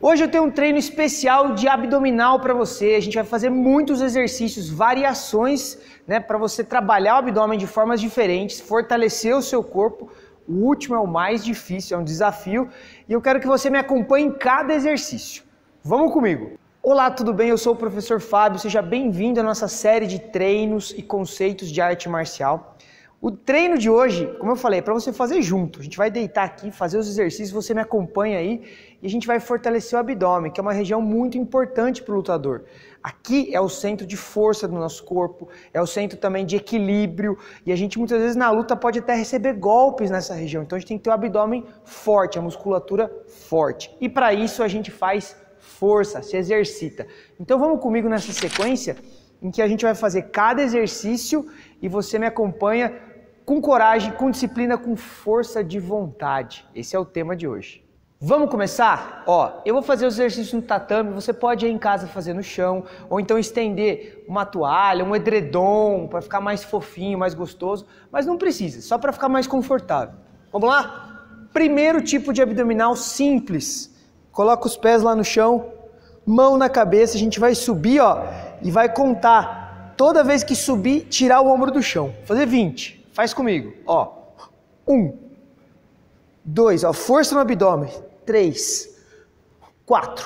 Hoje eu tenho um treino especial de abdominal para você. A gente vai fazer muitos exercícios, variações, né, para você trabalhar o abdômen de formas diferentes, fortalecer o seu corpo. O último é o mais difícil, é um desafio, e eu quero que você me acompanhe em cada exercício. Vamos comigo! Olá, tudo bem? Eu sou o professor Fábio, seja bem-vindo à nossa série de treinos e conceitos de arte marcial. O treino de hoje, como eu falei, é para você fazer junto. A gente vai deitar aqui, fazer os exercícios, você me acompanha aí e a gente vai fortalecer o abdômen, que é uma região muito importante para o lutador. Aqui é o centro de força do nosso corpo, é o centro também de equilíbrio e a gente muitas vezes na luta pode até receber golpes nessa região. Então a gente tem que ter o abdômen forte, a musculatura forte. E para isso a gente faz força, se exercita. Então vamos comigo nessa sequência em que a gente vai fazer cada exercício e você me acompanha com coragem, com disciplina, com força de vontade. Esse é o tema de hoje. Vamos começar? Ó, eu vou fazer os exercícios no tatame, você pode ir em casa fazer no chão, ou então estender uma toalha, um edredom, para ficar mais fofinho, mais gostoso, mas não precisa, só para ficar mais confortável. Vamos lá? Primeiro tipo de abdominal simples. Coloca os pés lá no chão, mão na cabeça, a gente vai subir, ó, e vai contar. Toda vez que subir, tirar o ombro do chão. Fazer 20. Faz comigo, ó. 1, 2, ó, força no abdômen. 3, 4,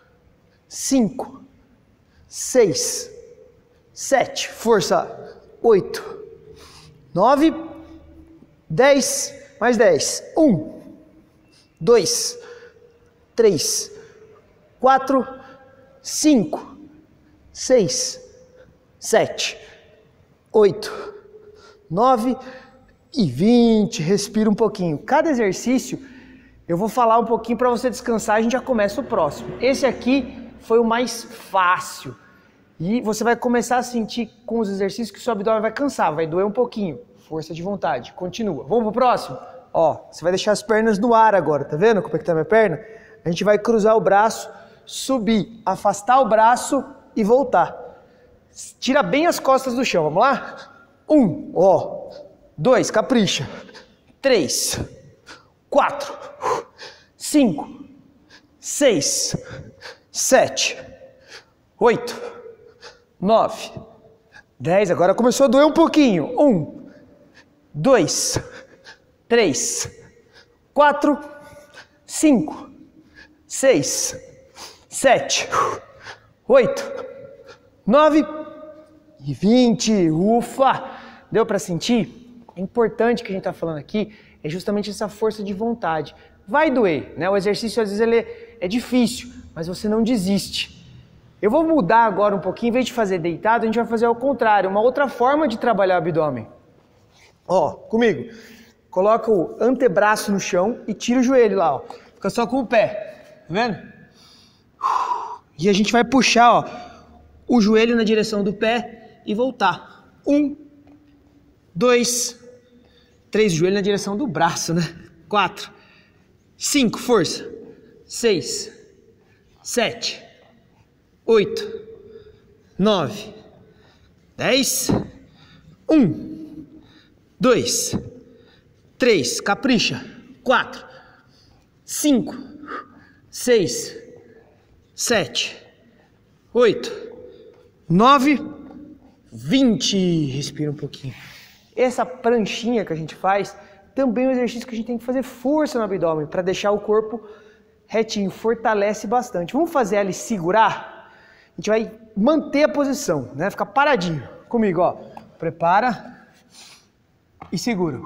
5, 6, 7, força. 8, 9, 10, mais 10. 1, 2, 3, 4, 5, 6, 7, 8, 9 e 20. Respira um pouquinho. Cada exercício eu vou falar um pouquinho para você descansar, a gente já começa o próximo. Esse aqui foi o mais fácil. E você vai começar a sentir com os exercícios que o seu abdômen vai cansar, vai doer um pouquinho. Força de vontade. Continua. Vamos pro próximo? Ó, você vai deixar as pernas no ar agora, tá vendo como é que tá minha perna? A gente vai cruzar o braço, subir, afastar o braço e voltar. Tira bem as costas do chão, vamos lá? 1, ó. 2, capricha. 3, 4, 5, 6, 7, 8, 9, 10. Agora começou a doer um pouquinho. 1, 2, 3, 4, 5, 6, 7, 8, 9 e 20. Ufa! Deu para sentir? É importante que a gente está falando aqui é justamente essa força de vontade. Vai doer, né? O exercício às vezes ele é difícil, mas você não desiste. Eu vou mudar agora um pouquinho, em vez de fazer deitado, a gente vai fazer ao contrário, uma outra forma de trabalhar o abdômen. Ó, comigo. Coloca o antebraço no chão e tira o joelho lá, ó. Fica só com o pé, tá vendo? E a gente vai puxar, ó, o joelho na direção do pé e voltar. 1, 2, 3, joelho na direção do braço, né? 4, 5, força. 6, 7, 8, 9, 10. 1, 2, 3, capricha. 4, 5, 6, 7, 8, 9, 20. Respira um pouquinho. Essa pranchinha que a gente faz também é um exercício que a gente tem que fazer força no abdômen para deixar o corpo retinho, fortalece bastante. Vamos fazer ela e segurar? A gente vai manter a posição, né? Ficar paradinho. Comigo, ó. Prepara e segura.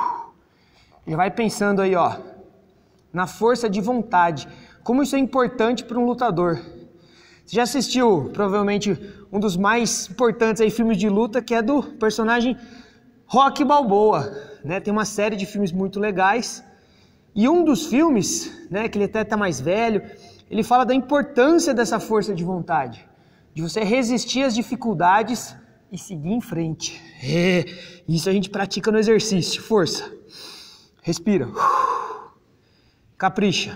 E vai pensando aí, ó, na força de vontade. Como isso é importante para um lutador. Você já assistiu, provavelmente, um dos mais importantes aí, filmes de luta, que é do personagem Rocky Balboa, né? Tem uma série de filmes muito legais. E um dos filmes, né, que ele até tá mais velho, ele fala da importância dessa força de vontade. De você resistir às dificuldades e seguir em frente. Isso a gente pratica no exercício. Força. Respira. Capricha.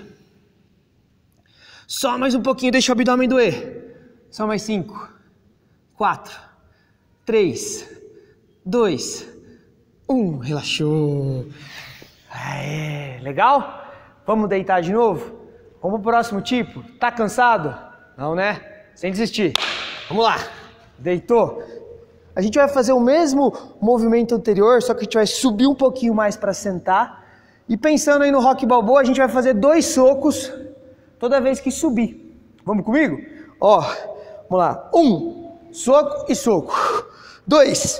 Só mais um pouquinho, deixa o abdômen doer. Só mais 5, 4, 3, 2, 1. Relaxou. Legal? Vamos deitar de novo? Vamos pro próximo tipo? Tá cansado? Não, né? Sem desistir. Vamos lá. Deitou. A gente vai fazer o mesmo movimento anterior, só que a gente vai subir um pouquinho mais para sentar. E pensando aí no Rock Balboa, a gente vai fazer 2 socos toda vez que subir. Vamos comigo? Ó, vamos lá. 1, soco e soco. 2,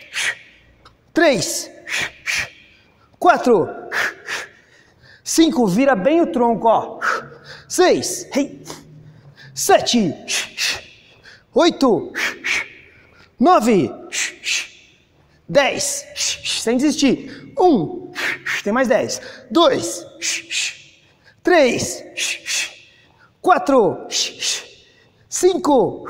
3, 4, 5, vira bem o tronco, ó. 6, 7, 8, 9, 10, sem desistir. 1, tem mais 10. 2, 3, 4, 5,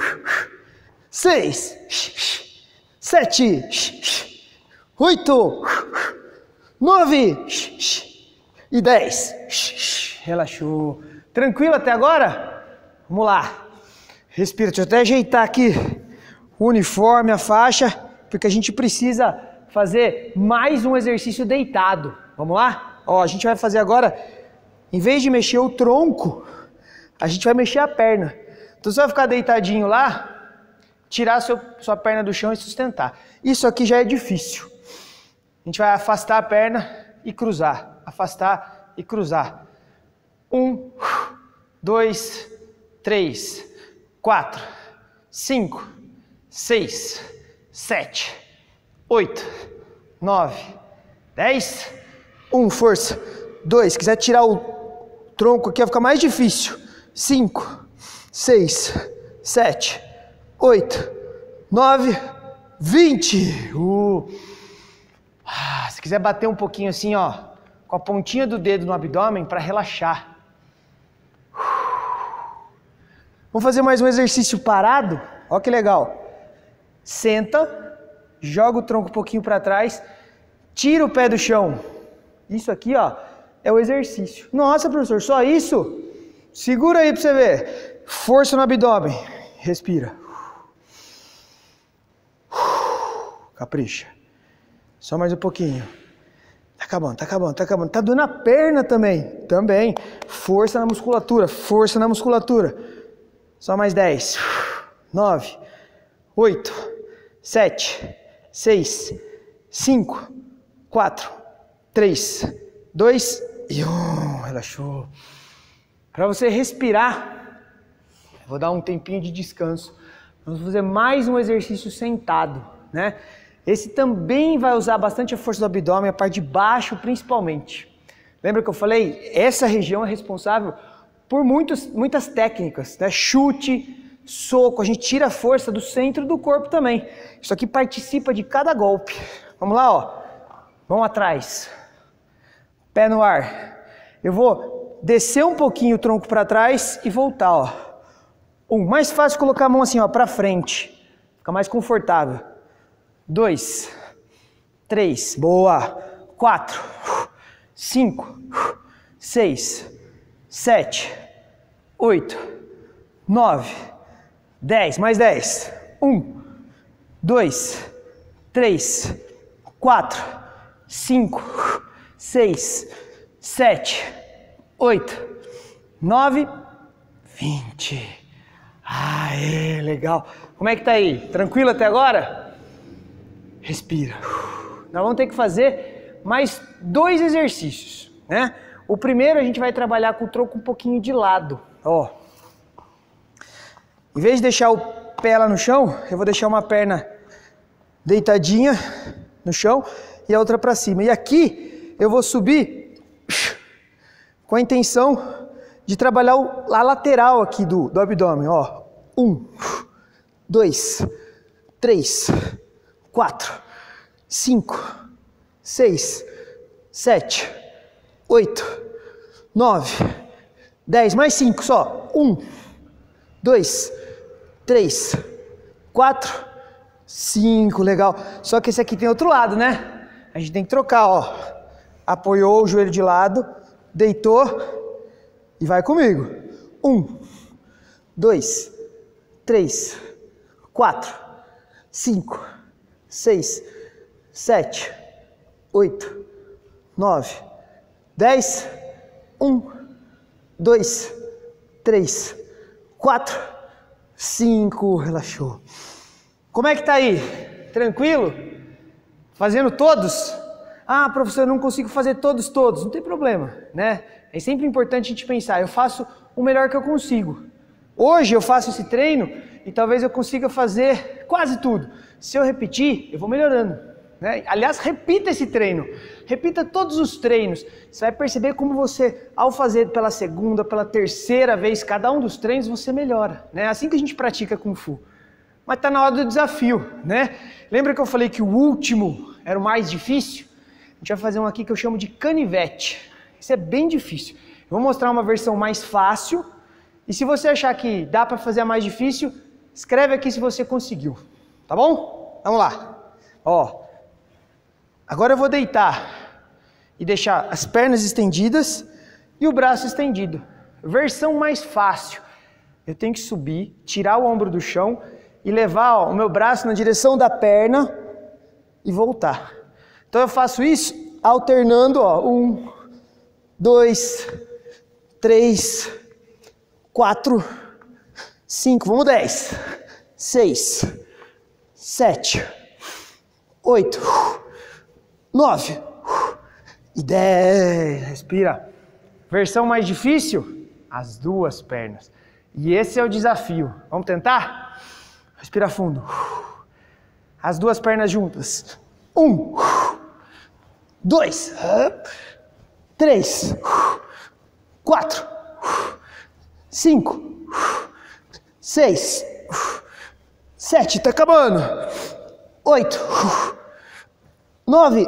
6, 7, 8, 9 e 10. Relaxou. Tranquilo até agora? Vamos lá. Respira. Deixa eu até ajeitar aqui o uniforme, a faixa, porque a gente precisa fazer mais um exercício deitado. Vamos lá? Ó, a gente vai fazer agora, em vez de mexer o tronco, a gente vai mexer a perna. Então você vai ficar deitadinho lá, tirar sua perna do chão e sustentar. Isso aqui já é difícil. A gente vai afastar a perna e cruzar. Afastar e cruzar. 1, 2, 3, 4, 5, 6, 7, 8, 9, 10. 1, força. 2, quiser tirar o tronco aqui vai ficar mais difícil. 5, 6, 7, 8, 9, 20. Se quiser bater um pouquinho assim, ó, com a pontinha do dedo no abdômen para relaxar. Vamos fazer mais um exercício parado. Ó que legal. Senta, joga o tronco um pouquinho para trás, tira o pé do chão. Isso aqui, ó, é o exercício. Nossa, professor, só isso? Segura aí para você ver. Força no abdômen. Respira. Capricha. Só mais um pouquinho. Tá acabando, tá acabando, tá acabando. Tá doendo a perna também. Também. Força na musculatura, força na musculatura. Só mais 10. 9, 8, 7, 6, 5, 4, 3, 2 e 1. Relaxou. Para você respirar, vou dar um tempinho de descanso. Vamos fazer mais um exercício sentado, né? Esse também vai usar bastante a força do abdômen, a parte de baixo principalmente. Lembra que eu falei? Essa região é responsável por muitas técnicas, né? Chute, soco, a gente tira a força do centro do corpo também. Isso aqui participa de cada golpe. Vamos lá, ó. Mão atrás. Pé no ar. Eu vou descer um pouquinho o tronco para trás e voltar, ó. Mais fácil colocar a mão assim, ó, para frente. Fica mais confortável. 2, 3, boa. 4, 5, 6, 7, 8, 9, 10. Mais 10. 1, 2, 3, 4, 5, 6, 7, 8, 9, 20. Aê, legal. Como é que tá aí? Tranquilo até agora? Respira. Nós vamos ter que fazer mais 2 exercícios, né? O primeiro a gente vai trabalhar com o tronco um pouquinho de lado, ó. Em vez de deixar o pé lá no chão, eu vou deixar uma perna deitadinha no chão e a outra para cima. E aqui eu vou subir com a intenção de trabalhar a lateral aqui do abdômen, ó. 1, 2, 3, 4, 5, 6, 7, 8, 9, 10, mais 5 só. 1, 2, 3, 4, 5, legal. Só que esse aqui tem outro lado, né? A gente tem que trocar, ó. Apoiou o joelho de lado, deitou e vai comigo. 1, 2, 3, 4, 5, 6, 7, 8, 9, 10, 1, 2, 3, 4, 5. Relaxou. Como é que tá aí? Tranquilo? Fazendo todos? Ah, professor, eu não consigo fazer todos. Não tem problema, né? É sempre importante a gente pensar, eu faço o melhor que eu consigo. Hoje eu faço esse treino e talvez eu consiga fazer quase tudo. Se eu repetir, eu vou melhorando, né? Aliás, repita esse treino. Repita todos os treinos. Você vai perceber como você, ao fazer pela segunda, pela terceira vez, cada um dos treinos, você melhora, né? É assim que a gente pratica Kung Fu. Mas está na hora do desafio, né? Lembra que eu falei que o último era o mais difícil? A gente vai fazer um aqui que eu chamo de canivete. Isso é bem difícil. Eu vou mostrar uma versão mais fácil. E se você achar que dá para fazer a mais difícil, escreve aqui se você conseguiu. Tá bom? Vamos lá. Ó. Agora eu vou deitar e deixar as pernas estendidas e o braço estendido. Versão mais fácil. Eu tenho que subir, tirar o ombro do chão e levar o meu braço na direção da perna e voltar. Então eu faço isso alternando, ó, 1, 2, 3, 4, 5, vamos 10, 6, 7, 8, 9 e 10. Respira. Versão mais difícil, as duas pernas. E esse é o desafio. Vamos tentar? Respira fundo. As duas pernas juntas. 1, 2, 3, 4, 5, 6, 7, tá acabando. 8, 9,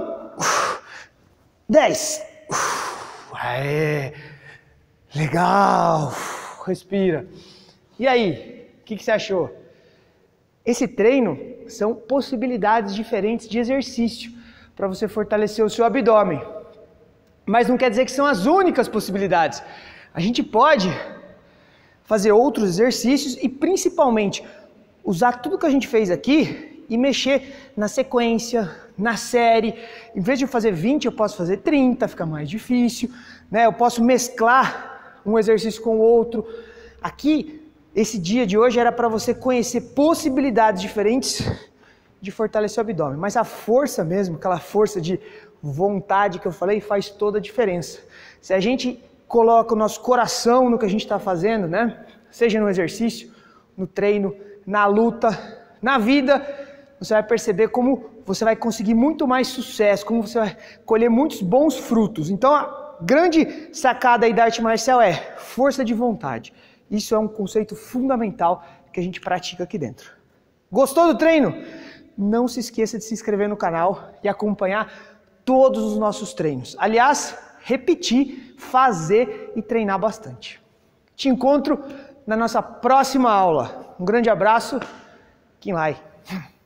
10. Aê, legal. Respira. E aí, o que você achou? Esse treino são possibilidades diferentes de exercício para você fortalecer o seu abdômen. Mas não quer dizer que são as únicas possibilidades. A gente pode fazer outros exercícios e principalmente usar tudo que a gente fez aqui e mexer na sequência, na série. Em vez de eu fazer 20, eu posso fazer 30, fica mais difícil, né? Eu posso mesclar um exercício com o outro. Aqui, esse dia de hoje era para você conhecer possibilidades diferentes de fortalecer o abdômen. Mas a força mesmo, aquela força de vontade que eu falei, faz toda a diferença. Se a gente coloca o nosso coração no que a gente está fazendo, né? Seja no exercício, no treino, na luta, na vida, você vai perceber como você vai conseguir muito mais sucesso, como você vai colher muitos bons frutos. Então a grande sacada aí da arte marcial é força de vontade. Isso é um conceito fundamental que a gente pratica aqui dentro. Gostou do treino? Não se esqueça de se inscrever no canal e acompanhar todos os nossos treinos. Aliás, repetir, fazer e treinar bastante. Te encontro na nossa próxima aula. Um grande abraço. Kim Lai.